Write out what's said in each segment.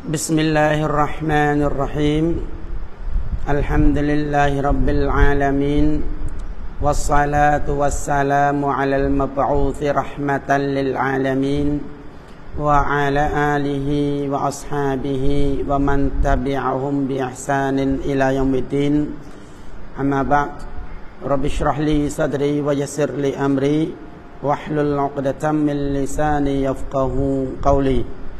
بسم الله الرحمن الرحيم الحمد لله رب العالمين والصلاة والسلام على المبعوث رحمة للعالمين وعلى آله وأصحابه ومن تبعهم بإحسان إلى يوم الدين أما بعد رب اشرح لي صدري ويسر لي أمري واحلل عقدة من لساني يفقه قولي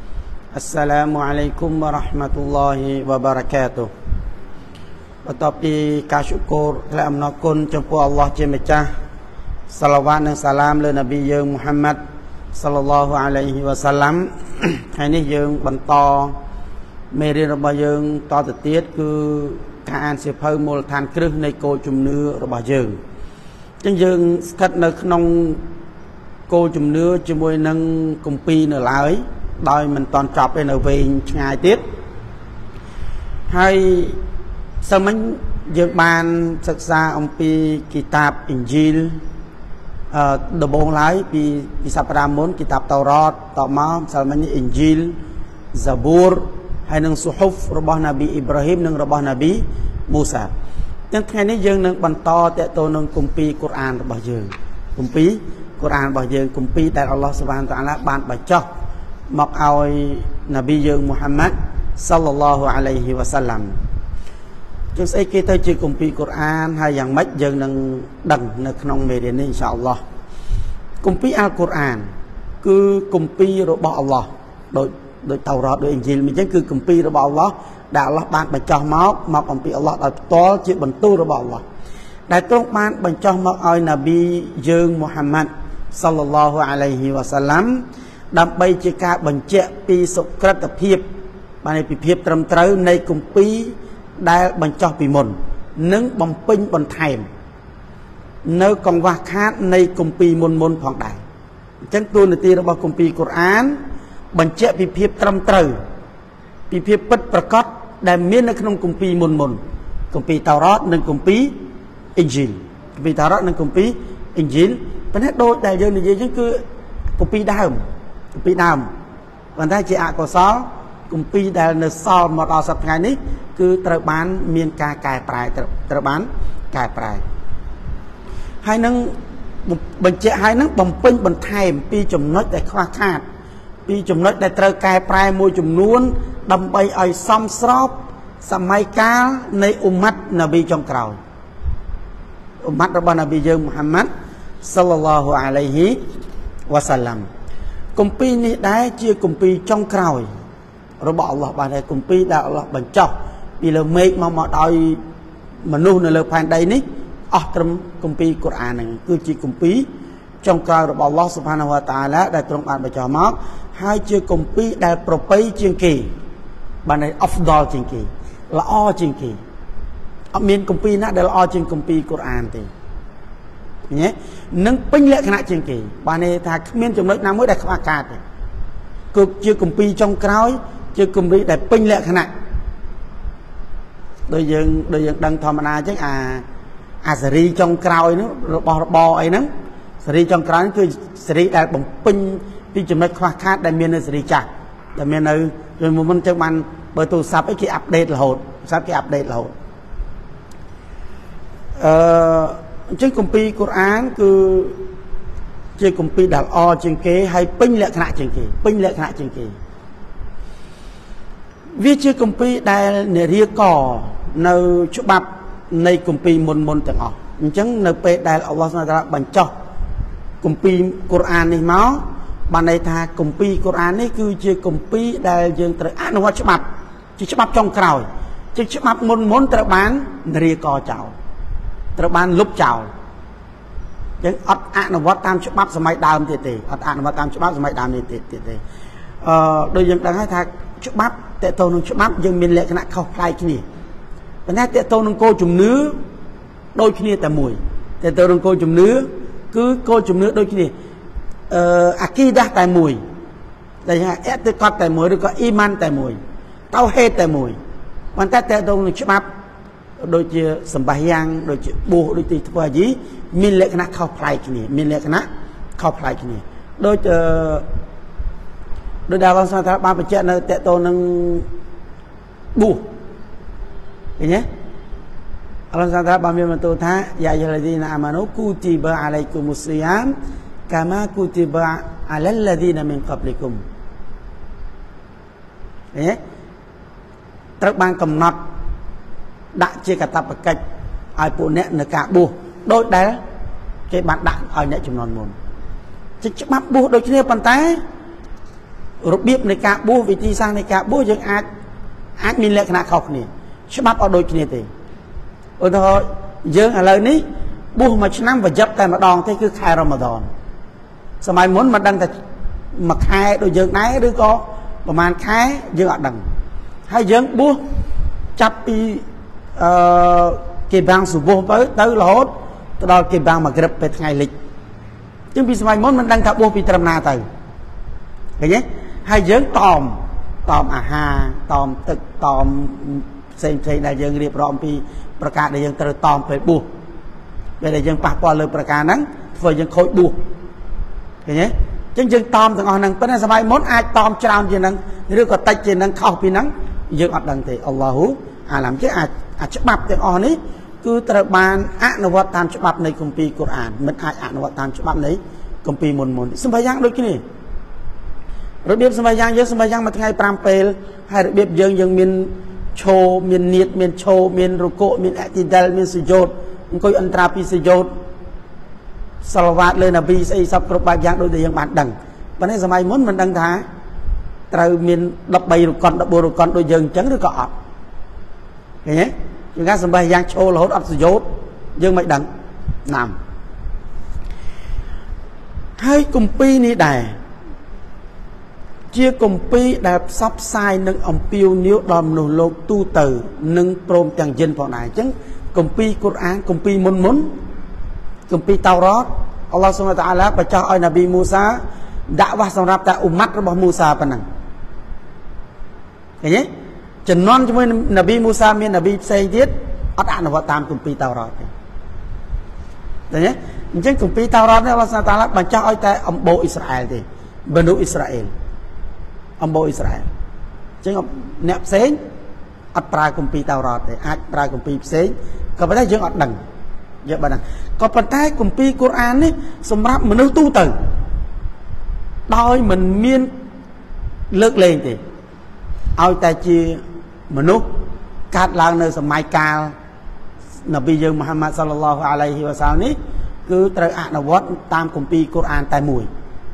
Assalamualaikum warahmatullahi wabarakatuh. បន្ទាប់ពីការជូគរและអំណរគុណចំពោះអល់ឡោះជាម្ចាស់សាឡាវ៉ាតនិងសាឡាមលើនប៊ីយើងមូហាម៉ាត់សល្លឡោះអាឡៃហ៊ីវ៉ាសាឡាំហើយនេះយើងបន្តមេរៀនរបស់យើងតទៅទៀតគឺការអានសៀវភៅមូលដ្ឋានគ្រឹះនៃគោលជំនឿរបស់យើងអញ្ចឹងយើងស្ថិតនៅក្នុងគោលជំនឿជាមួយនឹងគម្ពីរនៅឡើយដោយមិនតន់ចប់ទេនៅវែងឆ្ងាយទៀតហើយសិលមិញយើងបានសិក្សាអំពីគីតាបអ៊ីនជីលដំបូងឡើយពីសប្តាហ៍មុនគីតាបតូរ៉ាតតមកសិលមិញអ៊ីនជីលហ្សាប៊ូរហើយនិងស៊ូហុហ្វរបស់នប៊ីអ៊ីប្រាហ៊ីមនិងរបស់នប៊ីមូសាចឹងថ្ងៃនេះយើងនឹងបន្តតទៅនឹងគម្ពីរកូរ៉ានរបស់យើងគម្ពីរកូរ៉ានរបស់យើងគម្ពីរដែលអល់ឡោះស៊ុបហានតាអាឡាបានបញ្ចុះមកឲ្យនប៊ីយើងមូហាម៉ាត់សល្លឡោះអាឡៃហ៊ីវ៉ាសាឡាំចឹងស្អីគេទៅជាគម្ពីរកូរ៉ានហើយយ៉ាងម៉េចយើងនឹងដឹងនៅក្នុងមេរៀននេះអ៊ីនសាអល់ឡោះគម្ពីរអាល់កូរ៉ានគឺគម្ពីររបស់អល់ឡោះដោយតូរ៉ាតដោយអ៊ីនជីលអញ្ចឹងគឺគម្ពីររបស់អល់ឡោះដែលអល់ឡោះបានបញ្ចុះមកអំពីអល់ឡោះដោយផ្ទាល់ជាបន្ទូលរបស់អល់ឡោះដែលទ្រង់បានបញ្ចុះមកឲ្យនប៊ីយើងមូហាម៉ាត់សល្លឡោះអាឡៃហ៊ីវ៉ាសាឡាំដើម្បីជាការបញ្ជាក់ពីសុក្រិតភាពបានពីភាពត្រឹមត្រូវនៃគម្ពីរដែលបញ្ចុះពីមុននិងបំពេញបន្ថែមនៅកង្វះខាតនៃគម្ពីរមុនផងដែរអញ្ចឹងតួនាទីរបស់គម្ពីរកូរ៉ានបញ្ជាក់ពីភាពត្រឹមត្រូវពីភាពពិតប្រាកដដែលមាននៅក្នុងគម្ពីរមុនគម្ពីរតូរ៉ាតនិងគម្ពីរអ៊ីនជីលគម្ពីរតូរ៉ាតនិងគម្ពីរអ៊ីនជីលប៉ុន្តែដូចដែលយើងនិយាយចឹងគឺគម្ពីរដើមប៉ុន្តែជាអកុសលគម្ពីរដែលនៅសល់មកដល់សប្តាហ៍ថ្ងៃនេះគឺត្រូវបានមានការកែប្រែត្រូវបានកែប្រែហើយនឹងបញ្ជាក់ហើយនឹងបំពេញបន្ថែមពីចំណុចដែលខ្វះខាតពីចំណុចដែលត្រូវកែប្រែមួយចំនួនដើម្បីឲ្យសមស្របសម័យកាលនៃអ៊ុម៉ាត់នប៊ីចុងក្រោយអ៊ុម៉ាត់របស់នប៊ីយើងមូហាម៉ាត់សល្លឡោះអាឡៃហ៊ីវ៉ាសាឡាំគម្ពីរនេះដែរជាគម្ពីរចុងក្រោយរបស់អល់ឡោះបានហើយគម្ពីរដែលអល់ឡោះបញ្ចុះពីលើមេឃមកដោយមនុស្សនៅលើផែនដីនេះអស់ត្រឹមគម្ពីរកូរ៉ានហ្នឹងគឺជាគម្ពីរចុងក្រោយរបស់អល់ឡោះស៊ុបហានាហ៊ូវតាអាឡាដែលទ្រង់បានបញ្ចុះមកហើយជាគម្ពីរដែលប្រពៃជាងគេបានហើយអហ្វដលជាងគេល្អជាងគេអត់មានគម្ពីរណាដែលល្អជាងគម្ពីរកូរ៉ានទេញ៉េនឹងពេញលក្ខណៈជាងគេបានន័យថាគ្មានចំណុចណាមួយដែលខ្វះខាតទេគឺជាគម្ពីរចុងក្រោយជាគម្ពីរដែលពេញលក្ខណៈដោយយើងដឹងធម្មតាអញ្ចឹងអាសេរីចុងក្រោយនោះរបស់របរអីហ្នឹងសេរីចុងក្រោយគឺសេរីដែលបំពេញពីចំណុចខ្វះខាតដែលមាននៅសេរីចាស់ដែលមាននៅពេលមុនអញ្ចឹងបានបើទូរស័ព្ទអីគេអាប់ដេតរហូតទូរស័ព្ទគេអាប់ដេតរហូតអញ្ចឹងគម្ពីរកូរ៉ានគឺជាគម្ពីរដែលល្អជាងគេហើយពេញលក្ខណៈជាងគេវាជាគម្ពីរដែលនារីកនៅច្បាប់នៃគម្ពីរមុនទាំងអស់អញ្ចឹងនៅពេលដែលអល់ឡោះសុបហានតាអាឡាបញ្ចុះគម្ពីរកូរ៉ាននេះមកបានន័យថាគម្ពីរកូរ៉ាននេះគឺជាគម្ពីរដែលយើងត្រូវអនុវត្តច្បាប់ជាច្បាប់ចុងក្រោយជាច្បាប់មុនត្រូវបាននារីកចោលត្រូវបានលុបចោលចឹងអត់អនុវត្តតាមច្បាប់សម័យដើមទៀតទេអត់អនុវត្តតាមច្បាប់សម័យដើមនេះទៀតទេដូចយើងដឹងហើយថាច្បាប់តេតទៅនឹងច្បាប់យើងមានលក្ខណៈខុសប្លែកគ្នាប៉ុន្តែតេតទៅនឹងគោលជំនឿដូចគ្នាតែមួយតេតទៅនឹងគោលជំនឿគឺគោលជំនឿដូចគ្នាអាគីដាតែមួយដែលថាអតិកតតែមួយឬក៏អ៊ីម៉ានតែមួយតៅហេតតែមួយប៉ុន្តែតេតទៅនឹងច្បាប់ដូចជាសម្បាយ៉ាងដូចជាបួសដូចទីធ្វើអាជីមានលក្ខណៈខុសប្លែកគ្នាដូច đôi đào con sao ta ba bạch chết nơi tệ tô nâng bu cái nhé Allah sao ta ba miền mình tô tha ya ayyuhalladzina amanu kutiba alaikumus siyam kama kutiba alal ladzina min qablikum cái nhé trật ban cầm nọt đã chia cả tập cách ai phụ nè nửa cả bu đôi đá cái bạn đạn ở nhẹ chùm non mồm chứ bắt bu đôi kia bàn tay rồi biết nửa cả bu vị trí sang nửa cả bu nhưng ác mình lệ khả khóc nè chứ bắt ở đôi kia thì ôi thôi dương ở lời ní bu mà năm và dập tay mà đòn thế cứ khai Ramadan sao mày muốn mà đăng thật mặc hai đôi dương nái đứa có mà màn khai dương ở đằng hai dương bu chắp đi kỳ bang sụp vô tới là hốt đó kỳ bang mà gặp về ngày lịch chứ vì sao muốn mình đang thảo vô vì trầm na từ cái nhé hai giới tòm tòm thực tòm xem đại dương điệp rộm vìประกาศđại dương từ tòm về bu về đại dương bạc qua lời ประกาศ nắng về dương khối bu cái nhé chứ dương tòm thằng họ năng bên này sao muốn ai tòm tràm gì năng rồi có tay gì năng khâu vì nắng dương ở đằng thì Allahu làm chứ chấp bập tiếng on ấy cứ từ bàn ác nó vật tam chấp bập này công ty Quran mình ai ác nó vật tam chấp bập này công ty môn sân bay giang đôi cái này rồi biết sân bay giang mà ngày pram pel hay biết dương miền châu miền nhiệt miền châu miền ruko miền atidal miền sujud coi antrapi sujud salawat lên nabi say sắp cướp bay giang đôi thì dương bạn đằng và nên sân bay muốn mình đăng thá từ miền đập bay đập bồ đôi dương trắng được cọ cái nhé chúng ta sân bay giang châu là hốt ấp sử dụng dương mày đặng nằm hai cùng pi ní đài chia cùng pi đẹp sắp sai nâng ông piêu níu đòm nổ lột tu tử nâng prom chẳng dân vào này chứ cùng pi Quran cùng pi muốn cùng pi tao rót Allah subhanahu wa ta'ala và cho ơi Nabi Musa đã vào xong rạp tại ummatរបស់ Musa phần năng cái nhé chừng non cho mình Nabi Musa miền Nabi xây tiết ắt ăn vào tam cùng pi tao rót đấy nhé chứ cùng pi tao rót này Allah subhanahu wa ta'ala bằng cho ơi tại ông bộ Israel thì bên nước Israel ông bộ Israel chứ ông nẹp xén ắt pra cùng pi tao rót thì ắt pra cùng pi xén còn phải thấy dương ắt đằng giờ bạn còn phần tay cùng pi Quran ấy xâm ráp mình tu từ đôi mình miên lướt lên thì ao ta chia mình nút cắt lang nơi sầm mai cao Nabi Dương Muhammad sallallahu alaihi wasallam ní cứ trời ạ nó vót tam cùng pi Quran tai mùi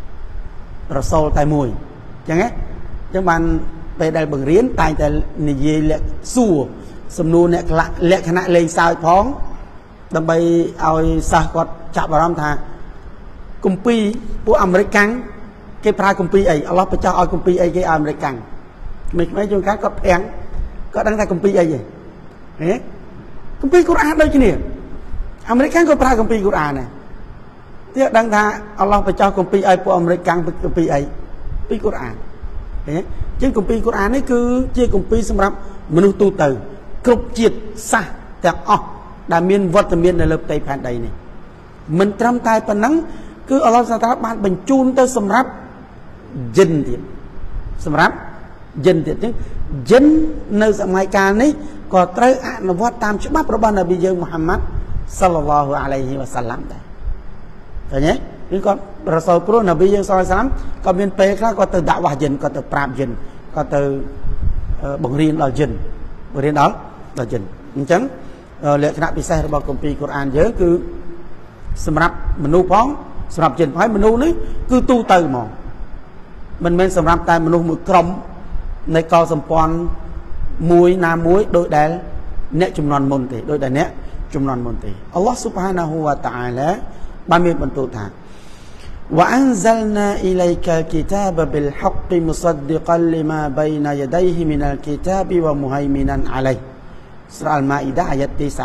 Rasul tai mùi chẳng hết chứ bạn về đây bằng riến tai tại gì lệ xua sầm nu lệ khả năng lên sao phóng đâm bay ao sa quạt chạm vào thà cùng pi của American cái pra cùng pi ấy Allah cho ao cùng pi ấy cái American mình mấy chúng khác có phèn có đăng ra công ty gì đấy công ty Quran đâu chứ nè American có pra công ty Quran này tiếc đăng ra Allah phải cho công ty ai của American công ty ấy công ty Quran đấy chứ công ty Quran ấy cứ chia công ty xong rồi mình tu từ cục triệt xa chẳng đà miên vật miên là lập tay phản đầy này mình trăm tay phần nắng cứ Allah sa ta ban bình chun tới xong rồi dinh thì xong rồi dân thì chứ dân nơi dạng mai ca này có tới ăn nó vót tam chữ bắpរបស់ Nabi Dương Muhammad sallallahu alaihi wasallam đấy thấy nhé nhưng còn Rasul của Nabi Dương sallallahu alaihi wasallam có miền tây khác có từ đạo hòa dân có từ pram dân có từ bằng riêng là dân bằng riêng đó là dân chẳng lệ khả bị saiរបស់ công ty Quran giới cứ sầm rập mình nu phóng sầm rập dân phải mình nu đấy cứ tu từ mà mình men sầm rập tại mình nu một cromในกอสมปอนมวยนามวยโดยได้เนจุมนอนมนติโดยได้เนจุมนอนมนติอัลลอฮฺ سبحانه และ تعالى บามีบรรทุกทางว่าอันซัลนาอิลัยกะกิตาบะบิลฮักกิมุซัดดิกัลลิมาบัยนะยะดัยฮิมินัลกิตาบิวะมุฮัยมินันอะลัยสุราอัลมาอิดะห์อายะห์ที่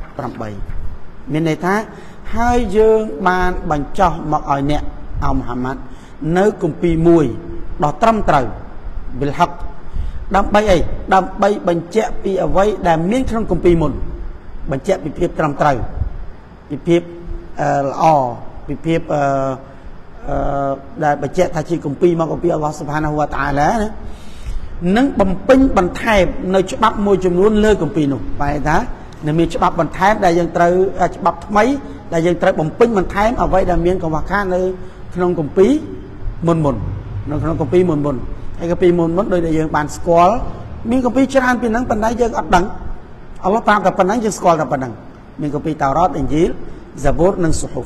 48មានន័យថាហើយយើងបានបញ្ចុះមកឲ្យអ្នកអោមហាម៉ាត់នៅគម្ពីរមួយដ៏ត្រឹមត្រូវវិលហកដើម្បីអីដើម្បីបញ្ជាក់ពីអ្វីដែលមានក្នុងគម្ពីរមុនបញ្ជាក់ពីភាពត្រឹមត្រូវពីភាពល្អពីភាពដែលបញ្ជាក់ថាជាគម្ពីរមកពីអល់ឡោះស៊ុបហានាហ៊ូវតាអាឡាណានឹងបំពេញបន្ថែមនៅច្បាប់មួយចំនួនលើគម្ពីរនោះបែរថានឹងមានច្បាប់បន្ថែមដែលយើងត្រូវច្បាប់ថ្មីដែលយើងត្រូវបំពេញបន្ថែមអ្វីដែលមានកង្វះខាតនៅក្នុងគម្ពីរមុននៅក្នុងគម្ពីរមុនហើយគម្ពីរមុនដោយដែលយើងបានស្គាល់មានគម្ពីរច្រើនពីហ្នឹងប៉ុន្តែយើងអត់ដឹងអល់ឡោះប្រាប់តែប៉ុណ្ណឹងយើងស្គាល់តែប៉ុណ្ណឹងមានគម្ពីរតោរ៉ាតអ៊ីនជីលហ្សាបូរនិងស៊ូហូហ្វ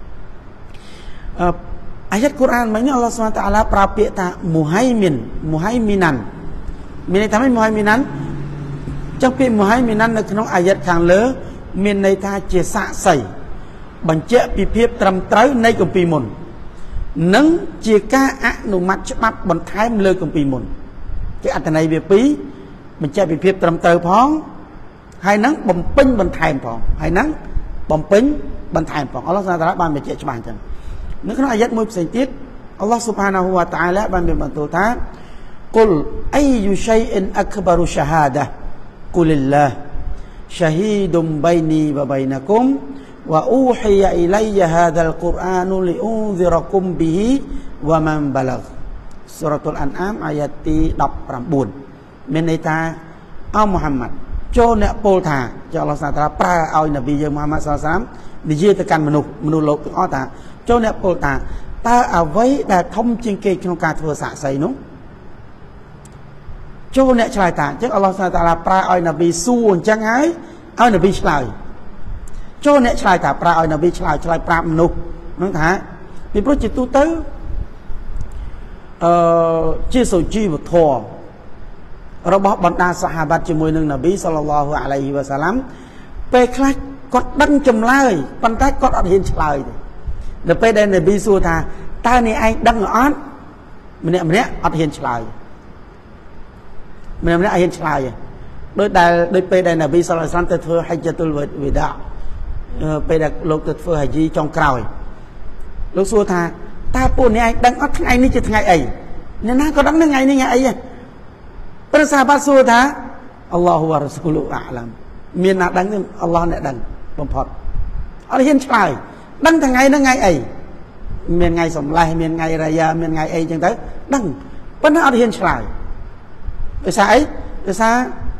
អាយ៉ាតកូរ៉ានមិញអល់ឡោះស៊ុបហានតាអាឡាប្រើពាក្យថាមូហៃមីណានមានន័យថាម៉េចមូហៃមីណានចុះពាក្យមូហៃមីណាននៅក្នុងអាយ៉ាតខាងលើមានន័យថាជាសាក្សីបញ្ជាក់ពីភាពត្រឹមត្រូវនៃគម្ពីរមុននិងជាការអនុម័តច្បាប់បន្ថែមលើគម្ពីរមុនជាអត្ថន័យវាពីរបញ្ជាក់ពីភាពត្រឹមត្រូវផងហើយនឹងបំពេញបន្ថែមផងអល់ឡោះស៊ុបហានតាអាឡាបានបញ្ជាក់ច្បាស់អញ្ចឹងនៅក្នុងអាយ៉ាតមួយផ្សេងទៀតអល់ឡោះស៊ុបហានាហ៊ូវតាអាឡាបានមានបន្ទូលថាកុលអៃយូឆៃអ៊ិនអក្បារុឆាហាដាកុលិលឡាឆាហ៊ីឌុំបៃនីវបៃណាគុមវ៉ាអ៊ូហ៊ីយអ៊ីឡៃយហាដាលកុរអានលីអ៊ុនហ្ស៊ីរគុមប៊ីហ៊ីវ៉ាម៉ានបាឡាហ្សូរ៉ាតុលអានអាមអាយ៉ាតទី19មានន័យថាអូមូហាម៉ាត់ចូលអ្នកពោលថាចុះអល់ឡោះស៊ុបហានតាអាឡាប្រើឲ្យនប៊ីយើងមូហាម៉ាត់សល្លល់ឡាហ៍និយាយទៅកាន់មនុស្សលោកទាំងអស់ថាចូលអ្នកពោលថាតើអ្វីដែលធំជាងគេក្នុងការធ្វើសាក្សីនោះចូលអ្នកឆ្លើយថាអញ្ចឹងអល់ឡោះស៊ុបហានតាអាឡាប្រើឲ្យនប៊ីសួរអញ្ចឹងហើយឲ្យនប៊ីឆ្លើយចូលអ្នកឆ្លើយថាប្រើឲ្យនប៊ីឆ្លើយប្រាប់មនុស្សហ្នឹងថាពីព្រោះជាទូទៅជាសុជីវធម៌របស់បណ្ដាសាហាបាត់ជាមួយនឹងនប៊ីសល្លឡោះអាឡៃហ៊ីវ៉ាសាឡាំពេលខ្លះគាត់ដឹងចម្លើយប៉ុន្តែគាត់អត់ហ៊ានឆ្លើយទេដល់ពេលដែលនប៊ីសួរថាតើអ្នកឯងដឹងអត់ម្នាក់អត់ហ៊ានឆ្លើយម្នាក់អត់ហ៊ានឆ្លើយដោយពេលដែលនប៊ីសល្លឡោះអាឡៃហ៊ីវ៉ាសាឡាំទៅធ្វើហិជ្ជតុលវីដាពេលដែលលោកទៅធ្វើហាជីចុងក្រោយលោកសួរថាតើពួកអ្នកឯងដឹងអត់ថ្ងៃនេះជាថ្ងៃអីអ្នកណាក៏ដឹងថ្ងៃនេះថ្ងៃអីព្រះសាហាបាសួរថាអល់ឡោះវ៉ារ៉ាស៊ូលូអាឡាំមានណាដឹងទេអល់ឡោះអ្នកដឹងបំផុតអត់ហ៊ានឆ្លើយដឹងថ្ងៃហ្នឹងថ្ងៃអីមានថ្ងៃសំឡេះមានថ្ងៃរាយ៉ាមានថ្ងៃអីចឹងទៅដឹងប៉ុន្តែអត់ហ៊ានឆ្លើយដោយសារអីដោយសារ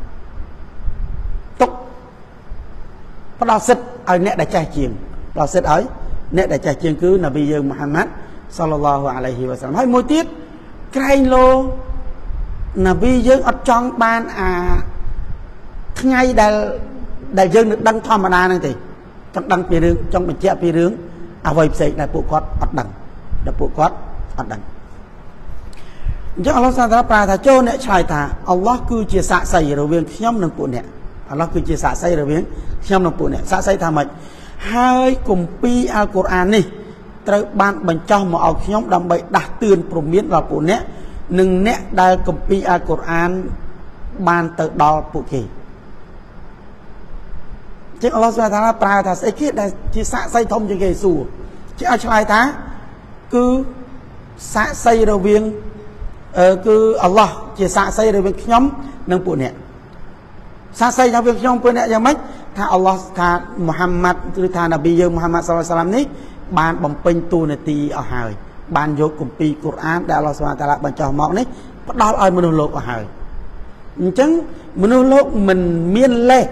ទុកផ្ដោតសិទ្ធឲ្យអ្នកដែលចេះជាងផ្ដោតសិទ្ធឲ្យអ្នកដែលចេះជាងគឺនប៊ីយើងមូហាម៉ាត់សល្លឡោះអាឡៃហ៊ីវ៉ាសាឡាមហើយមួយទៀតក្រែងលោនប៊ីយើងអត់ចង់បានថ្ងៃដែលយើងនឹងដឹងធម្មតាហ្នឹងទេចង់ដឹងពីរឿងចង់បញ្ជាក់ពីរឿងអ្វីផ្សេងដែលពួកគាត់អត់ដឹងអញ្ចឹងអល់ឡោះសាតាប្រាថាចូលអ្នកឆ្លើយថាអល់ឡោះគឺជាសាក្សីរវាងខ្ញុំនិងពួកអ្នកអល់ឡោះគឺជាសាក្សីរវាងខ្ញុំនិងពួកអ្នកសាក្សីថាម៉េចហើយគម្ពីរអល់កុរអាននេះត្រូវបានបញ្ចុះមកឲ្យខ្ញុំដើម្បីដាស់តឿនព្រមានដល់ពួកអ្នកនិងអ្នកដែលគម្ពីរអល់កុរអានបានទៅដល់ពួកគេជាអល់ឡោះស៊ុបហានតាអាឡាប្រើថាស្អីគេដែលជាសាក្សីធំជាងគេសួរជាឲ្យឆ្លើយថាគឺសាក្សីរវាងគឺអល់ឡោះជាសាក្សីរវាងខ្ញុំនិងពួកអ្នកសាក្សីរវាងខ្ញុំពួកអ្នកយ៉ាងម៉េចថាអល់ឡោះថាមូហាម៉ាត់ឬថានប៊ីយើងមូហាម៉ាត់សល្លឡោះអាឡៃហ៊ីវ៉ាសាឡាមនេះបានបំពេញតួនាទីអស់ហើយបានយកគម្ពីរកុរអានដែលអល់ឡោះស៊ុបហានតាអាឡាបញ្ចុះមកនេះផ្ដល់ឲ្យមនុស្សលោកអស់ហើយអញ្ចឹងមនុស្សលោកមិនមានលេស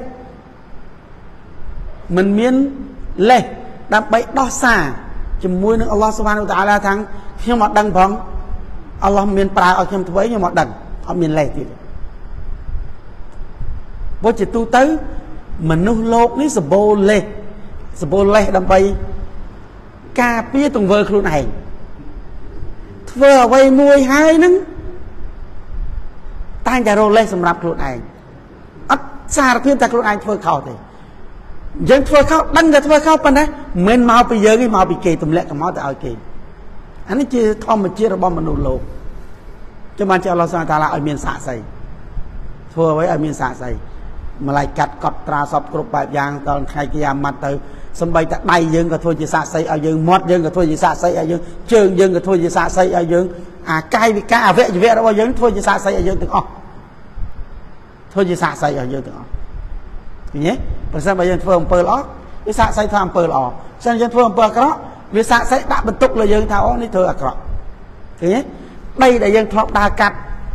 ដើម្បីដោះសារជាមួយនឹងអល់ឡោះស៊ុបហានតាអាឡាថាខ្ញុំអត់ដឹងផងអល់ឡោះមានប្រើឲ្យខ្ញុំធ្វើខ្ញុំអត់ដឹងអត់មានលេសទៀតព្រោះជាទូទៅមនុស្សលោកនេះសម្បូរលេសដើម្បីការពារទង្វើខ្លួនឯងធ្វើអ្វីមួយហើយហ្នឹងតែងតែរលេសសម្រាប់ខ្លួនឯងអត់សារភាពតែខ្លួនឯងធ្វើខុសទេយើងធ្វើខុសដឹងតែធ្វើខុសប៉ុន្តែមិនមកពីយើងទេមកពីគេទម្លាក់កំមកទៅឲ្យគេអានេះជាធម្មជាតិរបស់មនុស្សលោកចាំបានជាអល់ឡោះស៊ុបហានតាអាឡាឲ្យមានសាក្សីធ្វើអ្វីឲ្យមានសាក្សីម្លាយកាត់កត់ត្រាសពគ្រប់បែបយ៉ាងដល់ថ្ងៃគីយ៉ាម៉ាត់ទៅសំបីតែដៃយើងក៏ធ្វើជាសាក្សីឲ្យយើងមាត់យើងក៏ធ្វើជាសាក្សីឲ្យយើងជើងយើងក៏ធ្វើជាសាក្សីឲ្យយើងអាកាយវិការអវយវៈរបស់យើងធ្វើជាសាក្សីឲ្យយើងទាំងអស់ធ្វើជាសាក្សីឲ្យយើងទាំងអស់ឃើញទេប្រសិនបើយើងធ្វើអំពើល្អវាសាក្សីថាអំពើល្អប្រសិនយើងធ្វើអំពើអាក្រក់វាសាក់សៃដាក់បន្ទុកលើយើងថាអូនេះធ្វើអាក្រក់ឃើញទេដីដែលយើងធ្លាប់ដើរកាត់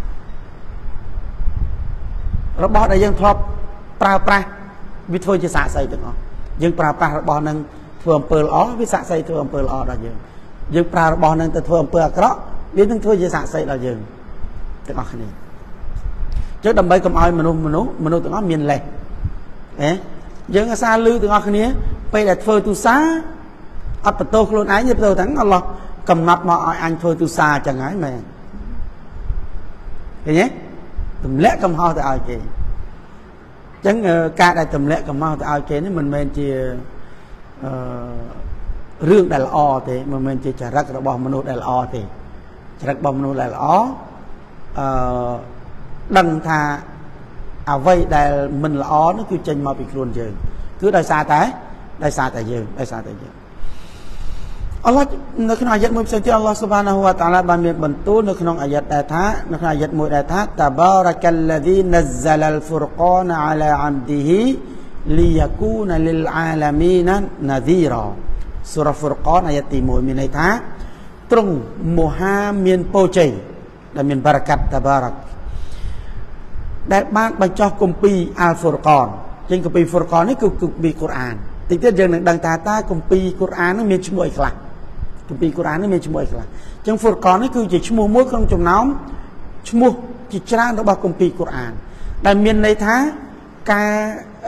របស់ដែលយើងធ្លាប់ប្រើប្រាស់វាធ្វើជាសាក់សៃទាំងអស់យើងប្រើប្រាស់របស់នឹងធ្វើអំពើល្អវាសាក់សៃធ្វើអំពើល្អដល់យើងយើងប្រើរបស់នឹងទៅធ្វើអំពើអាក្រក់វានឹងធ្វើជាសាក់សៃដល់យើងទាំងអស់គ្នាចុះដើម្បីកុំឲ្យមនុស្សទាំងអស់មានលេសយើងអាសាលឺទាំងអស់គ្នាពេលដែលធ្វើទុសាអត់បន្ទោសខ្លួនឯងទេបន្ទោសទាំងអល់ឡោះកំណត់មកឲ្យអញធ្វើទុសាចឹងហើយមែនឃើញទេទម្លាក់កំហុសទៅឲ្យគេចឹងការដែលទម្លាក់កំហុសទៅឲ្យគេនេះមិនមែនជារឿងដែលល្អទេមិនមែនជាចរិតរបស់មនុស្សដែលល្អទេចរិតរបស់មនុស្សដែលល្អដឹងថាអ្វីដែលមិនល្អនោះគឺចេញមកពីខ្លួនយើងគឺដោយសារតែយើងអល់ឡោះនៅក្នុងអាយ៉ាតមួយផ្សេងទៀតអល់ឡោះស៊ុបហានាហ៊ូវតាអាឡាបានមានបន្ទូលនៅក្នុងអាយ៉ាតដែលថានៅក្នុងអាយ៉ាតមួយដែលថាតាបារកាល់ឡាឌីនហ្សាឡាល់ហ្វុរកានអាឡាអាប់ឌីហ៊ីលីយ៉ាគូនលិលអាឡាមីនណាឌីរ៉ាសូរ៉ាហ្វុរកានអាយ៉ាតទី1មានន័យថាទ្រង់មហាមានពរជ័យដែលមានបារកាត់តាបារកដែលបានបញ្ចុះគម្ពីរអាល់ហ្វុរកានជាងគម្ពីរហ្វុរកាននេះគឺគម្ពីរកូរ៉ានតិចទៀតយើងនឹងដឹងថាតើគម្ពីរកូរ៉ាននឹងមានឈ្មោះអីខ្លះគម្ពីរកូរ៉ាននេះមានឈ្មោះអីខ្លះអញ្ចឹងហ្វុរកាននេះគឺជាឈ្មោះមួយក្នុងចំណោមឈ្មោះជាច្រើនរបស់គម្ពីរកូរ៉ានដែលមានន័យថាការ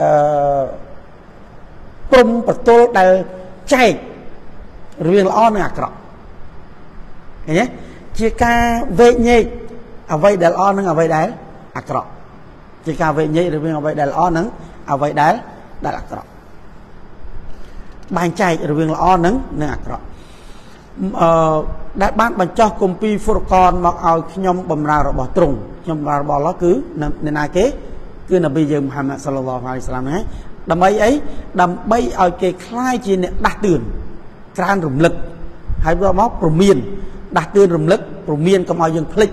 ព្រមប្រទល់ដែលចែករវាងល្អនិងអាក្រក់ឃើញទេជាការវែកញែកអ្វីដែលល្អនិងអ្វីដែលអាក្រក់ជាការវែកញែករវាងអ្វីដែលល្អនិងអ្វីដែលអាក្រក់បែងចែករវាងល្អនិងអាក្រក់ដែលបានបញ្ចុះគម្ពីរហ្វុរកានមកឲ្យខ្ញុំបំរើរបស់ទ្រង់ខ្ញុំបំរើរបស់អល់ឡោះគឺអ្នកណាគេគឺនប៊ីយើងមូហាម៉ាត់សល្លឡោះអាឡៃហ៊ីវសឡាមហ្នឹងដើម្បីអីដើម្បីឲ្យគេคล้ายជាអ្នកដាស់តឿនក្រើនរំលឹកហើយដល់មកព្រមានដាស់តឿនរំលឹកព្រមានកុំឲ្យយើងភ្លេច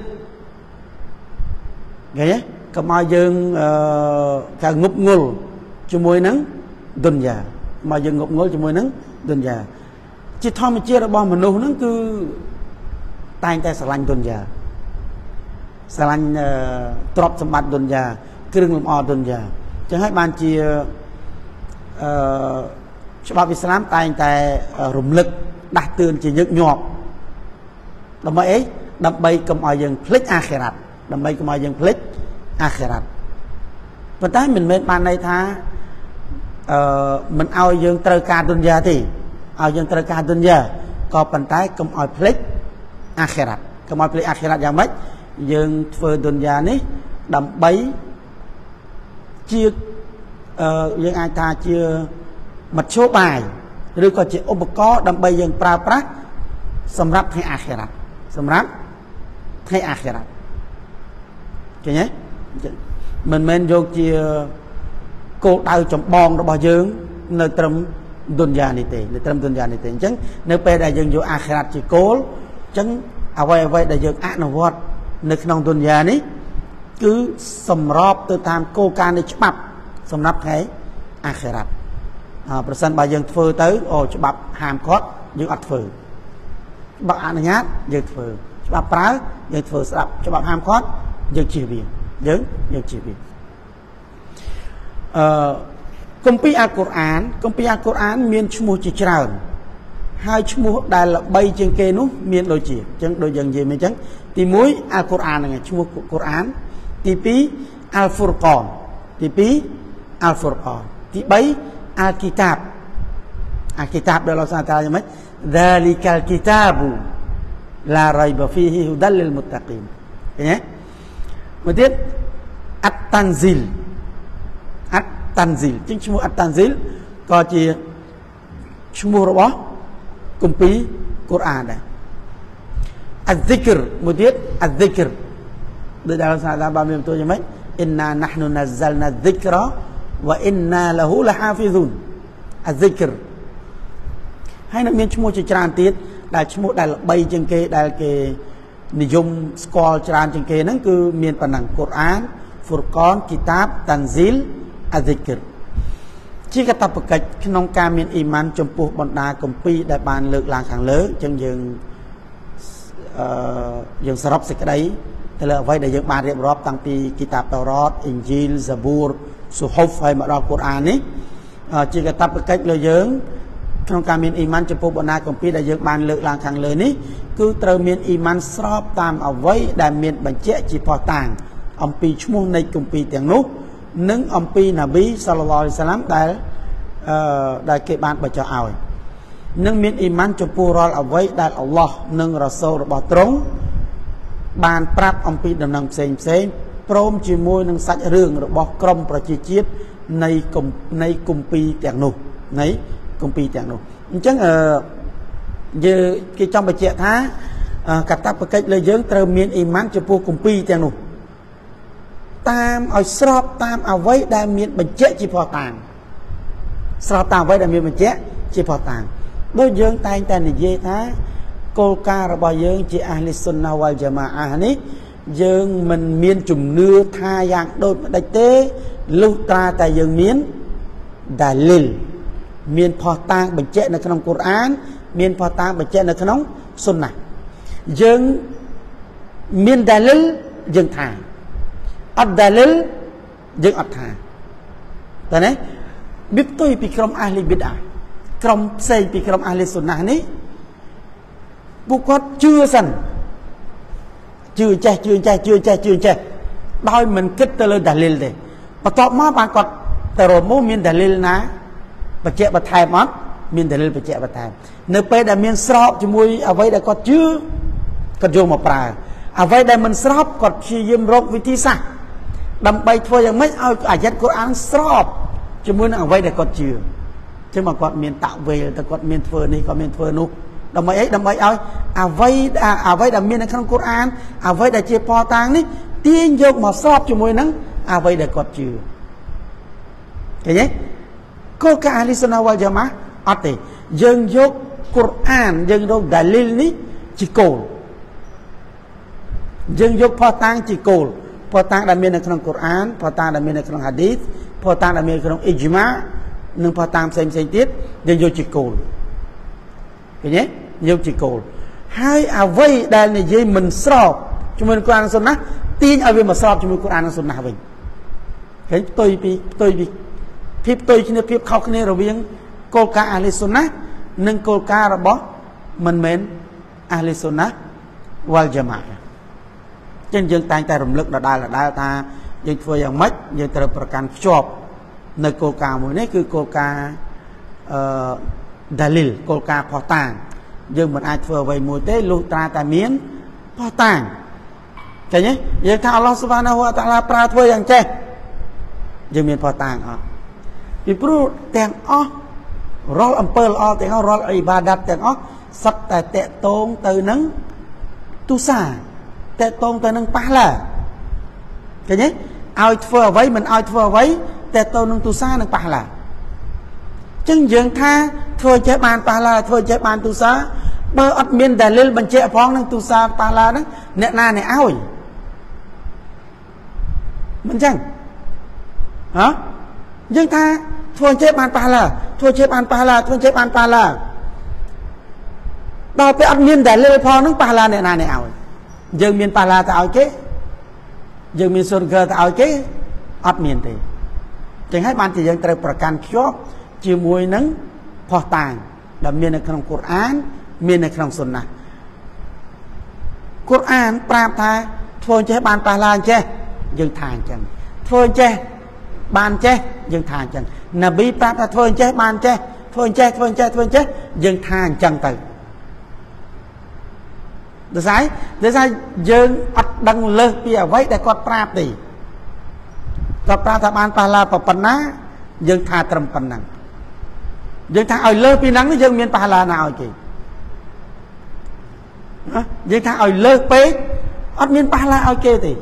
ឃើញទេកុំឲ្យយើងការងប់ងល់ជាមួយនឹងឌុនយ៉ាមកយើងងប់ងល់ជាមួយនឹងឌុនយ៉ាជាធម្មជាតិរបស់មនុស្សហ្នឹងគឺតែងតែស្រឡាញ់ឌុនយ៉ាស្រឡាញ់ទ្រព្យសម្បត្តិឌុនយ៉ាគ្រឿងលម្អឌុនយ៉ាអញ្ចឹងហើយបានជាច្បាប់អ៊ីស្លាមតែងតែរំលឹកដាស់តឿនជាញឹកញាប់ដើម្បីអីដើម្បីកុំឲ្យយើងភ្លេចអាខិរ៉ាត់ដើម្បីកុំឲ្យយើងភ្លេចអាខិរ៉ាត់ប៉ុន្តែមិនមែនបានន័យថាមិនឲ្យយើងត្រូវការឌុនយ៉ាទេឲ្យយើងត្រូវការឌុនយ៉ាក៏ប៉ុន្តែកុំឲ្យភ្លេចអាខិរ៉ាត់កុំឲ្យភ្លេចអាខិរ៉ាត់យ៉ាងម៉េចយើងធ្វើឌុនយ៉ានេះដើម្បីជាយើងអាចថាជាមធ្យោបាយឬក៏ជាឧបករណ៍ដើម្បីយើងប្រើប្រាស់សម្រាប់ថ្ងៃអាខិរ៉ាត់សម្រាប់ថ្ងៃអាខិរ៉ាត់ឃើញទេមិនមែនយកជាគោលដៅចម្បងរបស់យើងនៅត្រឹមឌុនយ៉ានេះទេនៅត្រឹមឌុនយ៉ានេះទេអញ្ចឹងនៅពេលដែលយើងយកអាខិរ៉ាត់ជាគោលអញ្ចឹងអ្វីដែលយើងអនុវត្តនៅក្នុងឌុនយ៉ានេះគឺសម្របទៅតាមគោលការណ៍នៃច្បាប់សម្រាប់ថ្ងៃអាខិរ៉ាត់ប្រសិនបើយើងធ្វើទៅច្បាប់ហាមឃាត់យើងអត់ធ្វើច្បាប់អនុញ្ញាតយើងធ្វើច្បាប់ប្រើយើងធ្វើស្ដាប់ច្បាប់ហាមឃាត់យើងជៀសវាងយើងជៀសវាងគម្ពីរអាល់កុរអានមានឈ្មោះជាច្រើនហើយឈ្មោះដែលល្បីជាងគេនោះមានដូចជាអញ្ចឹងដូចយើងនិយាយមិញអញ្ចឹងទី1អាល់កុរអានហ្នឹងឈ្មោះកុរអានទី2អាល់ហ្វុរកានទី2អាល់ហ្វុរកានទី3អាល់គីតាបដែលអល់ឡោះសាតាឡាយ៉ាងម៉េច Dzalikal kitabu la raiba fihi hudal lil muttaqin ឃើញទេមួយទៀតអត្តតាន់ស៊ីលជាងឈ្មោះអត្តតាន់ស៊ីលក៏ជាឈ្មោះរបស់គម្ពីរកូរ៉ានដែរអ៊ីហ្សិក្រមួយទៀតអ៊ីហ្សិក្រដោយដែលសាតាបានមានបន្ទូលយ៉ាងម៉េចអ៊ីនណាណាហ្នុណាហ្សាល់ណាហ្សិក្រវ៉ាអ៊ីនណាលហ៊ូលហាហ្វីស៊ូនអ៊ីហ្សិក្រហើយនៅមានឈ្មោះជាច្រើនទៀតដែលឈ្មោះដែលល្បីជាងគេដែលគេនិយមស្គាល់ច្រើនជាងគេហ្នឹងគឺមានប៉ុណ្ណឹងកូរ៉ានហ្វុរកានគីតាបតាន់ស៊ីលអ៊ីហ្សិក្រជាកតបកិច្ចក្នុងការមានអ៊ីម៉ានចំពោះបណ្ដាគម្ពីរដែលបានលើកឡើងខាងលើអញ្ចឹងយើងសរុបសេចក្តីទៅលើអ្វីដែលយើងបានរៀបរាប់តាំងពីគីតាបតូរ៉ាតអ៊ីនជីលហ្សាប៊ូរស៊ូហុហ្វហើយមកដល់កូរ៉ាននេះជាកតបកិច្ចលើយើងក្នុងការមានអ៊ីម៉ានចំពោះបណ្ដាគម្ពីរដែលយើងបានលើកឡើងខាងលើនេះគឺត្រូវមានអ៊ីម៉ានស្របតាមអ្វីដែលមានបញ្ជាក់ជាផុសតាងអំពីឈ្មោះនៃគម្ពីរទាំងនោះនិងអំពីណាប៊ីសល្លឡោះអាឡៃសាឡាមដែលគេបានបញ្ចុះឲ្យនិងមានអ៊ីម៉ានចំពោះរាល់អ្វីដែលអល់ឡោះនិងរ៉ាសូលរបស់ទ្រង់បានប្រាប់អំពីដំណឹងផ្សេងព្រមជាមួយនឹងសាច់រឿងរបស់ក្រុមប្រជាជាតិនៃគម្ពីរទាំងនោះអញ្ចឹងគេចង់បញ្ជាក់ថាកតបកិច្ចលើយើងត្រូវមានអ៊ីម៉ានចំពោះគម្ពីរទាំងនោះតាមឲ្យស្របតាមអ្វីដែលមានបញ្ជាក់ជាផុសតាងស្របតាមអ្វីដែលមានបញ្ជាក់ជាផុសតាងដូចយើងតែងតែនិយាយថាគោលការណ៍របស់យើងជាអាហ្លីសុនណាវ៉ាល់ជាម៉ាអានេះយើងមិនមានជំនឿថាយ៉ាងដូចម្ដេចទេលុះត្រាតែយើងមានដាលីលមានផុសតាងបញ្ជាក់នៅក្នុងកូរ៉ានមានផុសតាងបញ្ជាក់នៅក្នុងសុនណាយើងមានដាលីលយើងថាអត់ដាលីលយើងអត់ថាតើណាបិបទុយពីក្រុមអាហ្លីប៊ីដអាក្រុមផ្សេងពីក្រុមអាហ្លីសុនណានេះពួកគាត់ជឿសិនជឿចេះដោយមិនគិតទៅលើដាលីលទេបន្ទាប់មកបានគាត់ទៅរមូលមានដាលីលណាបញ្ជាក់បន្ថែមអត់មានដាលីលបញ្ជាក់បន្ថែមនៅពេលដែលមានស្របជាមួយអ្វីដែលគាត់ជឿគាត់យកមកប្រើអ្វីដែលមិនស្របគាត់ព្យាយាមរកវិធីសាស្ត្រដើម្បីធ្វើយ៉ាងម៉េចឲ្យអាយ៉ាត់កូរ៉ានស្របជាមួយនឹងអ្វីដែលគាត់ជឿចឹងមកគាត់មានតាក់វេលតែគាត់មានធ្វើនេះគាត់មានធ្វើនោះដើម្បីអីដើម្បីឲ្យអ្វីដែលមាននៅក្នុងកូរ៉ានអ្វីដែលជាផុសតាងនេះទាញយកមកស្របជាមួយនឹងអ្វីដែលគាត់ជឿឃើញទេគោលការណ៍អាហ្លីសុនណាវ៉ាល់ជាម៉ាអត់ទេយើងយកកូរ៉ានយើងយកដាលីលនេះជាគោលយើងយកផុសតាងជាគោលផុសតាងដែលមាននៅក្នុងកូរ៉ានផុសតាងដែលមាននៅក្នុងហាឌីសផុសតាងដែលមាននៅក្នុងអ៊ីជ្ម៉ានិងផុសតាងផ្សេងទៀតយើងយកជាគោលឃើញទេយកជាគោលហើយអ្វីដែលនិយាយមិនស្របជាមួយនឹងកូរ៉ាននិងសុនណាទាញឲ្យវាមកស្របជាមួយកូរ៉ាននិងសុនណាវិញឃើញផ្ទុយពីភាពផ្ទុយគ្នាភាពខុសគ្នារវាងគោលការណ៍អាហ្លីសុនណានិងគោលការណ៍របស់មិនមែនអាហ្លីសុនណាវ៉ាល់ជាម៉ាចឹងយើងតែងតែរំលឹកដដែលថាយើងធ្វើយ៉ាងម៉េចយើងត្រូវប្រកាន់ខ្ជាប់នៅគោលការណ៍មួយនេះគឺគោលការណ៍ដាលីលគោលការណ៍ផុសតាងយើងមិនអាចធ្វើអ្វីមួយទេលុះត្រាតែមានផុសតាងឃើញទេយើងថាអល់ឡោះស៊ុបហានាហ៊ូវតាអាឡាប្រើធ្វើយ៉ាងចេះយើងមានផុសតាងអត់ពីព្រោះទាំងអស់រាល់អំពើល្អទាំងអស់រាល់អ៊ីបាដាតទាំងអស់សុទ្ធតែតេតងទៅនឹងទុសាតេតងទៅនឹងប៉ះឡាឃើញទេឲ្យធ្វើអ្វីមិនឲ្យធ្វើអ្វីតេតងនឹងទុសានឹងប៉ះឡាចឹងយើងថាធ្វើចេះបានប៉ះឡាធ្វើចេះបានទុសាបើអត់មានដាលីលបញ្ជាក់ផងនឹងទុសាប៉ះឡាហ្នឹងអ្នកណាអ្នកឲ្យមិនចឹងហ៎យើងថាធ្វើចេះបានប៉ះឡាធ្វើចេះបានប៉ះឡាធ្វើចេះបានប៉ះឡាដល់ពេលអត់មានដាលីលផងនឹងប៉ះឡាអ្នកណាអ្នកឲ្យយើងមានប៉ះឡាទៅឲ្យគេយើងមានសុនកើទៅឲ្យគេអត់មានទេចឹងហើយបានជាយើងត្រូវប្រកាន់ខ្ជាប់ជាមួយនឹងផុសតាងដែលមាននៅក្នុងកូរ៉ានមាននៅក្នុងសុនណាកូរ៉ានប្រាប់ថាធ្វើចេះបានប៉ះឡាអញ្ចេះយើងថាអញ្ចឹងធ្វើចេះបានចេះយើងថាអញ្ចឹងណាប៊ីប្រាប់ថាធ្វើចេះបានចេះធ្វើចេះយើងថាអញ្ចឹងទៅដោយសារយើងអត់ដឹងលើសពីអ្វីដែលគាត់ប្រាប់ទេគាត់ប្រាប់ថាបានប៉ះឡាប៉ុណ្ណាយើងថាត្រឹមប៉ុណ្ណឹងយើងថាឲ្យលើសពីហ្នឹងយើងមានប៉ះឡាណាឲ្យគេយើងថាឲ្យលើសពេកអត់មានប៉ះឡាឲ្យគេទេ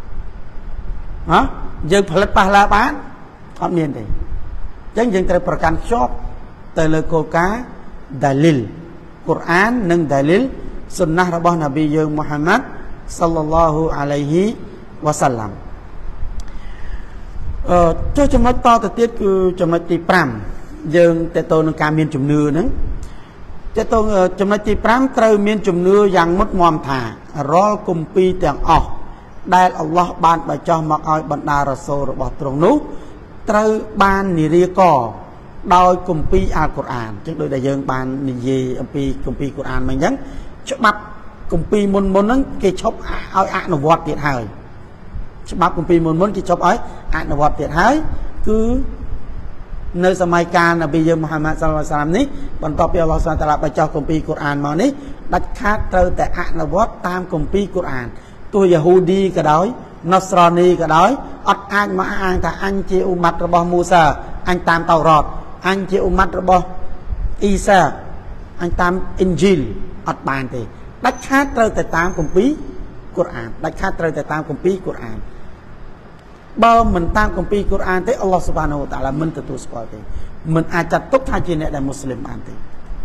យើងផលិតប៉ះឡាបានអត់មានទេអញ្ចឹងយើងត្រូវប្រកាន់ខ្ជាប់ទៅលើគោលការណ៍ដាលីលកូរ៉ាននិងដាលីលសុនណារបស់នប៊ីយើងមូហាម៉ាត់សល្លឡោះអាឡៃហ៊ីវ៉ាសាឡាំ choចំណុចតទៅទៀតគឺចំណុចទី5យើងតើតើនឹងការមានជំនឿហ្នឹងតើតើចំណុចទី5ត្រូវមានជំនឿយ៉ាងមុតមមថារាល់គម្ពីរទាំងអស់ដែលអល់ឡោះបានបញ្ចុះមកឲ្យបណ្ដារ៉ាសូលរបស់ទ្រង់នោះត្រូវបាននិរាកដោយគម្ពីរអាល់កុរអានអញ្ចឹងដូចដែលយើងបាននិយាយអំពីគម្ពីរកុរអានមកអញ្ចឹងច្បាប់គម្ពីរមុនហ្នឹងគេឈប់ឲ្យអនុវត្តទៀតហើយច្បាប់គម្ពីរមុនគេឈប់ឲ្យអនុវត្តទៀតហើយគឺនៅសម័យកាលនប៊ីយើងមូហាម៉ាត់សល្លឡោះអាឡៃហ៊ីវសល្លាមនេះបន្ទាប់ពីអល់ឡោះស៊ុបហានតាឡាបញ្ចុះគម្ពីរកុរអានមកនេះដាច់ខាតត្រូវតែអនុវត្តតាមគម្ពីរកុរអានទោះយ៉ាហូឌីក៏ដោយណូស្រនីក៏ដោយអត់អាចមកអាងថាអញជាអ៊ុម៉ាត់របស់មូសាអញតាមតៅរ៉ាតអញជាអ៊ុម៉ាត់របស់អ៊ីសាអញតាមអ៊ីនជីលអត់បានទេដាច់ខាតត្រូវតែតាមគម្ពីរកុរអានដាច់ខាតត្រូវតែតាមគម្ពីរកុរអានបើមិនតាមគម្ពីរកុរអានទេអល់ឡោះស៊ុបហានហូវតាអាឡាមិនទទួលស្គាល់ទេមិនអាចចាត់ទុកថាជាអ្នកដែលមូស្លីមបានទេ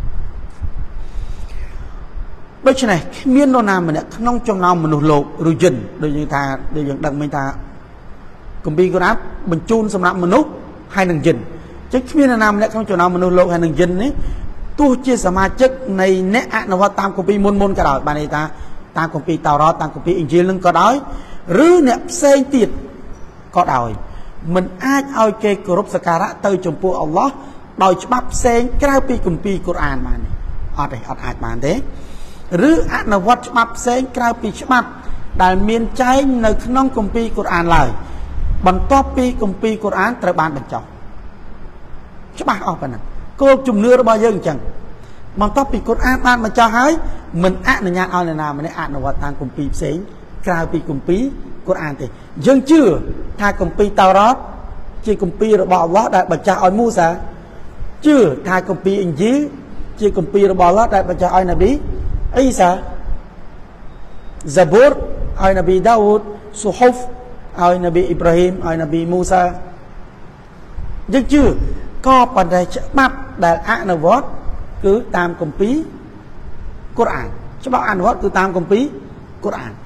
ដូច្នេះគ្មាននរណាម្នាក់ក្នុងចំណោមមនុស្សលោកឬយិនដូចយើងថាដូចយើងដឹងមិញថាគម្ពីរកុរអានបញ្ជូនសម្រាប់មនុស្សហើយនឹងយិនចឹងគ្មាននរណាម្នាក់ក្នុងចំណោមមនុស្សលោកហើយនឹងយិននេះទោះជាសមាជិកនៃអ្នកអនុវត្តតាមគម្ពីរមុនក៏ដោយបានន័យថាតាមគម្ពីរតៅរ៉ាតតាមគម្ពីរអ៊ីនជីលនឹងក៏ដោយឬអ្នកផ្សេងទៀតក៏ដោយមិនអាចឲ្យគេគោរពសក្ការៈទៅចំពោះអល់ឡោះដោយច្បាប់ផ្សេងក្រៅពីគម្ពីរកុរអានបានទេអត់ទេអត់អាចបានទេឬអនុវត្តច្បាប់ផ្សេងក្រៅពីច្បាប់ដែលមានចែងនៅក្នុងគម្ពីរកុរអានឡើយបន្ទាប់ពីគម្ពីរកុរអានត្រូវបានបញ្ចុះច្បាស់អស់ប៉ុណ្ណឹងគោលជំនឿរបស់យើងអញ្ចឹងបន្ទាប់ពីកុរអានបានបញ្ចុះហើយមិនអនុញ្ញាតឲ្យនរណាម្នាក់អនុវត្តតាមគម្ពីរផ្សេងក្រៅពីគម្ពីរកុរអានទេយើងជឿថាគម្ពីរតៅរ៉ាតជាគម្ពីររបស់អល់ឡោះដែលបញ្ចុះឲ្យមូសាជឿថាគម្ពីរអ៊ីនជីលជាគម្ពីររបស់អល់ឡោះដែលបញ្ចុះឲ្យនប៊ីអ៊ីសាហ្សាប៊ូរឲ្យនប៊ីដាវូដស៊ូហុហ្វឲ្យនប៊ីអ៊ីប្រាហ៊ីមឲ្យនប៊ីមូសាយើងជឿក៏ប៉ុន្តែច្បាប់ដែលអនុវត្តគឺតាមគម្ពីរកុរអានច្បាប់អនុវត្តគឺតាមគម្ពីរកុរអាន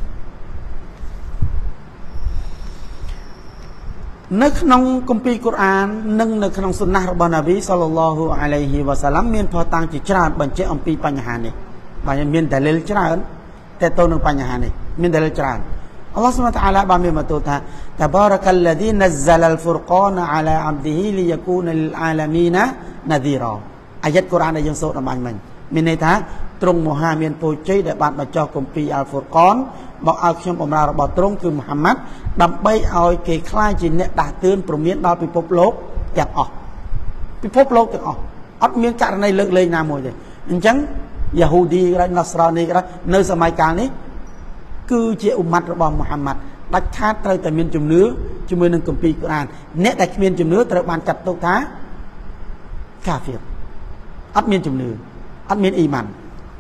នៅក្នុងគម្ពីរកុរអាននិងនៅក្នុងសុណាស់របស់នប៊ីសល្លឡោះអាឡៃហ៊ីវ៉ាសាឡាំមានភស្តុតាងជាច្រើនបញ្ជាក់អំពីបញ្ហានេះបាទមានដាលីលច្រើនតែទៅនឹងបញ្ហានេះមានដាលីលច្រើនអល់ឡោះស៊ុបហានតាអាឡាបានមានបន្ទូលថាតបារកាល់ឡាឌីនហ្សលអលហ្វុរកានអាឡាអាប់ឌីហ៊ីលីយ៉ាគូនលីលអាឡាមីណាណាឌីរ៉ាអាយ៉ាត់កុរអានដែលយើងសូត្រអំបញ្ញមិញមានន័យថាទ្រង់មហាមានពរជ័យដែលបានបញ្ចុះគម្ពីរអលហ្វុរកានមកឲ្យខ្ញុំបម្រើរបស់ទ្រង់គឺមូហាម៉ាត់ដើម្បីឲ្យគេខ្លាចជាអ្នកដាស់តឿនព្រមានដល់ពិភពលោកទាំងអស់ពិភពលោកទាំងអស់អត់មានករណីលើកលែងណាមួយទេអញ្ចឹងយ៉ាហូឌីក៏ដោយណូស្រនីក៏ដោយនៅសម័យកាលនេះគឺជាអ៊ុម៉ាត់របស់មូហាម៉ាត់ដាច់ខាតត្រូវតែមានជំនឿជាមួយនឹងគម្ពីរកុរអានអ្នកដែលគ្មានជំនឿត្រូវបានចាត់ទុកថាកាហ្វៀរអត់មានជំនឿអត់មានអ៊ីម៉ាន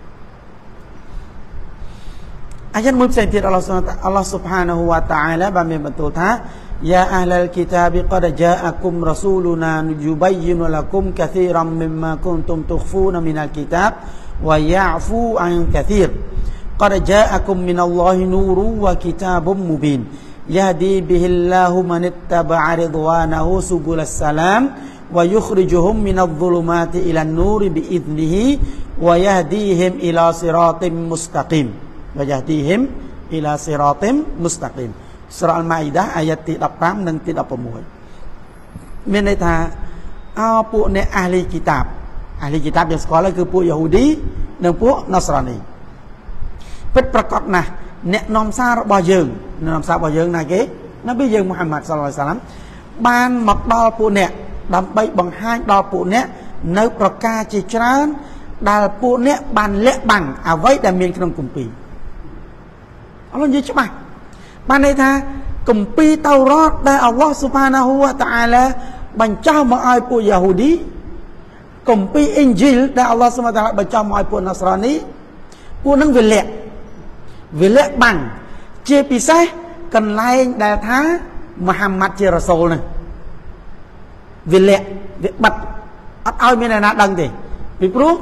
អាយ៉ាតមួយផ្សេងទៀតអល់ឡោះស៊ុបហានហូវតាអាឡាបានមានបន្ទូលថាយ៉ាអហ្លលគីតាបកដជាអគុមរ៉ាស៊ូលូណាយុបៃយិនលគុមកាស៊ីរ៉ាំមីម៉ាគុនតុមទុហ្វូនមីនអលគីតាបវយ៉ាហ្វូអានកាស៊ីរقد جاءكم من الله نور وكتاب مبين يهدي به الله من اتبع رضوانه سبل السلام ويخرجهم من الظلمات إلى النور بإذنه ويهديهم إلى صراط مستقيم ويهديهم إلى صراط مستقيم سورة المائدة آيات 15 និង 16មានន័យថាពួកអ្នកអាហ្លីគីតាបយើងស្គាល់ហើយគឺពួកយ៉ាហូឌីនិងពួកណូស្រនីពិតប្រកបណាស់អ្នកនាំសាររបស់យើងណាគេនប៊ីយើងមូហាម៉ាត់សល្លឡោះអាឡៃហ៊ីវសល្លាមបានមកដល់ពួកអ្នកដើម្បីបង្ហាញដល់ពួកអ្នកនៅប្រការជាច្រើនដែលពួកអ្នកបានលាក់បាំងអ្វីដែលមានក្នុងគម្ពីរអល់ឡោះនិយាយច្បាស់បានន័យថាគម្ពីរតៅរ៉ាតដែលអល់ឡោះស៊ុបហានាហ៊ូវតាអាឡាបញ្ចុះមកឲ្យពួកយ៉ាហូឌីគម្ពីរអ៊ីនជីលដែលអល់ឡោះស៊ុបហានាតាអាឡាបញ្ចុះមកឲ្យពួកណូស្រនីពួកនឹងវាលាក់បាំងជាពិសេសកន្លែងដែលថាមូហាម៉ាត់ជារ៉ាសូលនេះវាលាក់វាបិទអត់ឲ្យមានអ្នកណាដឹងទេពីព្រោះ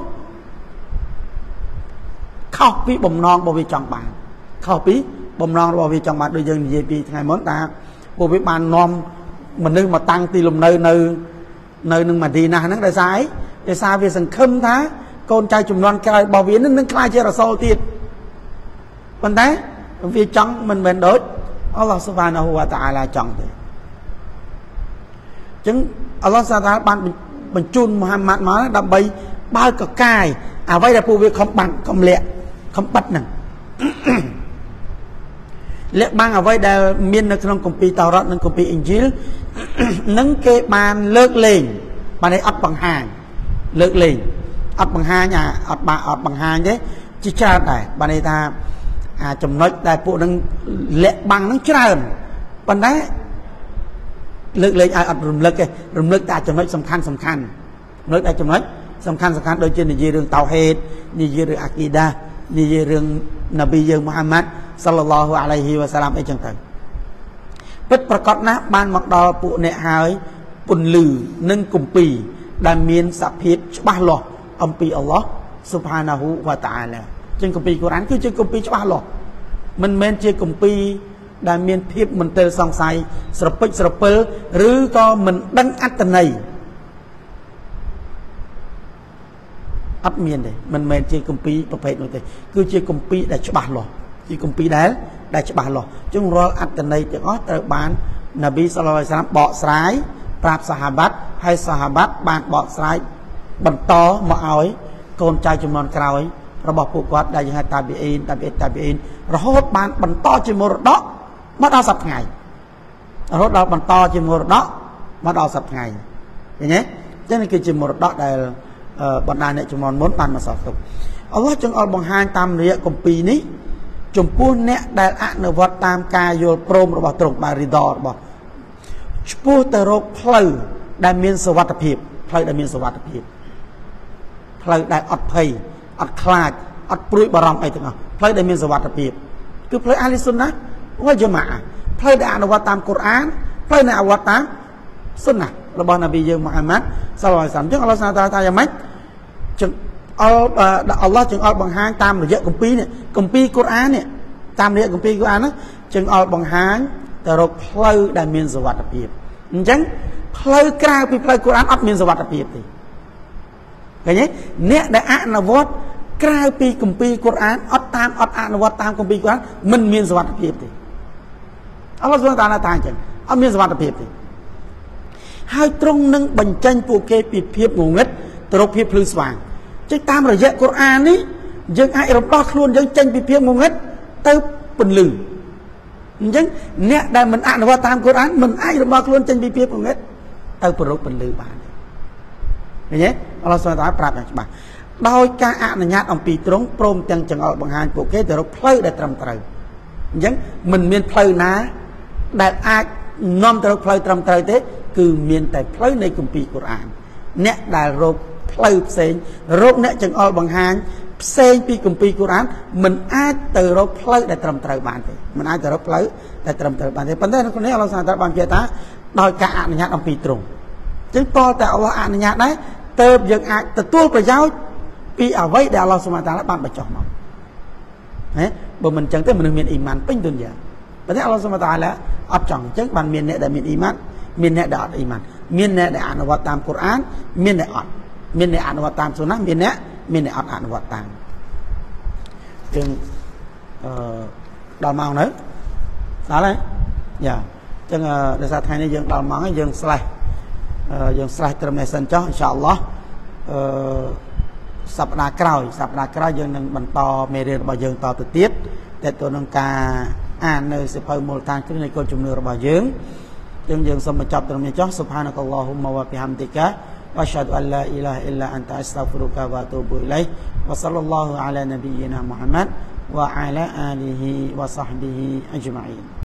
ខុសពីបំណងរបស់វាចង់បានខុសពីបំណងរបស់វាចង់បានដូចយើងនិយាយពីថ្ងៃមុនថាពួកវាបាននាំ mìnhนึกmà tăng tì lùm nơi nâng mà đi nà nâng đại sai để sao vì sẵn khâm thá con trai chùm non cái bảo viện nâng khai chơi là sâu tiệt còn thế vì chọn mình đối Allah subhanahu wa ta'ala chọn thế chứng Allah subhanahu wa ta'ala bạn chun Muhammad nói đâm bay bao cả cài vậy là phụ việc không bằng không lẹ không bắt nè lẹ băng vậy là miền nơi trong công ty tàu rớt nơi công ty Injil nâng cái bàn lợt lên bàn này ấp bằng hàng lợt lên ấp bằng hai nhà ấp bằng hai thế chỉ cha này bàn này ta chồng nói đại phụ nâng lẹ băng nâng trơn bàn đấy lực lên rừng lực ta chồng nói sầm khăn nước ta chồng nói sầm khăn đôi chân như rừng tàu hết như rừng akida như rừng Nabi Dương Muhammad sallallahu alaihi wasallam ấy chẳng hạn bấtประกอบนะบ้านมักดอปุเนหายปุ่นลือนึ่งกุมปีได้มีนสัพพิษบ้าหลอกอัมปีอัลลอฮ์ subhanahu wa ta'ala จึงกุมปีกุรอานคือจึงกุมปีบ้าหลอกมันเมนเจกุมปีได้มีนพิษมันเตลสองไซสระปิสระเปิลหรือก็มันดังอัตนัยอัพเมียนเลยมันเมนเจกุมปีประเภทนู้นเลยคือเจกุมปีได้ฉบับหลอกเจกุมปีได้ฉบับหลอกจึงรออัตนัยจากอัตบานนบีศ็อลลัลลอฮุอะลัยฮิวะซัลลัมเบาะสายปราบสหบัตให้สหบัตบานเบาะสายบรรทอมาเอาไว้โกนใจจำนวนกล่าวระบบผูกวัดได้ยังไงตาบีอินรถบานบรรทอจิมรดกมาเอาสับไงรถเราบรรทอจิมรดกมาเอาสับไงอย่างนี้นั่นคือจิมรดกได้บรรดาเนี่ยจำนวนม้วนปันมาสอบตกอัลลอฮ์จึงเอาบังฮานตามเรียกปีนี้จมพูนเนี่ยได้อะนวัตตามกายโยโปรมระบบตรงบาริดอร์บอกพูดแต่โรคเพลได้มีสวัสดิภาพเพลได้มีสวัสดิภาพเพลได้อัดเพยอัดคลาดอัดปลุยบารมไอ้ถึงอ่ะเพลได้มีสวัสดิภาพคือเพลอาลิสุนนะว่าจะมาเพลได้อะนวัตตามกุรอานเพลในอวตารสุนนะระบบนบีเยมุฮัมมัดศ็อลลัลลอฮุอะลัยฮิวะซัลลัมจึงอัลลอฮฺตรัสอย่างไรจึงอัลลอฮ์จึงเอาบังฮานตามระยะกุมปีเนี่ยกุมปีกุรอานเนี่ยตามระยะกุมปีกุรอานนะจึงเอาบังฮานแต่เราเพลย์ได้มีสวัสดิภาพจังเพลย์กลายเป็นเพลย์กุรอานอัดมีสวัสดิภาพทีอย่างนี้เนี่ยได้อ่านวัดกลายเป็นกุมปีกุรอานอัดตามอัดอ่านวัดตามกุมปีกุรอานมันมีสวัสดิภาพทีอัลลอฮ์สุบฮานะฮูวะตะอาลาตรัสจังอัดมีสวัสดิภาพทีให้ตรงนึงบรรจัยปูเกปีเพียบงงเงิดตรกเพียบพลือสว่างจึงตามระยะกุรอานนี้ยังไอ้เราต่อคลุนยังจังปีเพียบงงเงิดเติบเป็นลือยังเนี่ยได้มันอ่านว่าตามกุรอานมันไอ้เราต่อคลุนจังปีเพียบงงเงิดเติบเป็นรูปเป็นลือบานอย่างนี้เราสอนตาปราบอย่างฉบับโดยการอ่านญาติองปีตรงโปร่งจังจังเอาบางงานปูเกแต่เราเพลย์ได้ตรำตรึงยังมันมีเพลย์นะได้อาจน้อมแต่เราเพลย์ตรำตรึงเท่คือมีแต่เพลย์ในกุมปีกุรอานเนี่ยได้โรคเพลย์เซนโรคเนี่ยจังเอาบางงานเซนปีกุมปีกุรอานมันอาจแต่โรคเพลย์ได้ตรำตรึงบานเท่มันอาจแต่โรคเพลย์ได้ตรำตรึงบานเท่ปัจจัยคนนี้เราสอนตาบางเจตาโดยการอ่านญาติองปีตรงจึงพอแต่เอาอ่านญาติได้เติมยังอาจแต่ตัวประโยชน์ปีเอาไว้เดี๋ยวเราสมาตาละบางประจอบมาเนี่ยบ่มันจังแต่มันมีอิมานเป็นดุนยาประเทศเราสมาตาแล้วอับจังจังบางมีเนี่ยได้มีอิมานมีเนี่ยได้อิมานมีเนี่ยได้อ่านวัตตามกุรอานมีเนี่ยอ่านมีเนี่ยอ่านวัตตามสุนัขมีเนี่ยอ่านวัตตามจึงดาวมังเนอะอะไรอย่าจึงในสถานนี้ยังดาวมังยังสไลยังสไลด์เติมในสัญจรอินชาอัลลอฮ์สัปดาห์กลายยังบรรทอเมเรียระบายยังต่อติดแต่ตัวนังกาอ่านในสิบพมูลทางขึ้นในกฎจุมเนื้อระบายยังสมจับตรงนี้จ้าสุภานักอัลลอฮุมะวะบิฮัมดิกะวะชัดอัลลอฮอิลลาอิลลาอันตะอัสตัฆฟิรุกะวะอะตูบุอิลัยฮ์วะศ็อลลัลลอฮุอะลานบียินามุฮัมมัดวะอะลาอาลิฮิวะศ็อฮบิฮิอัจมะอีน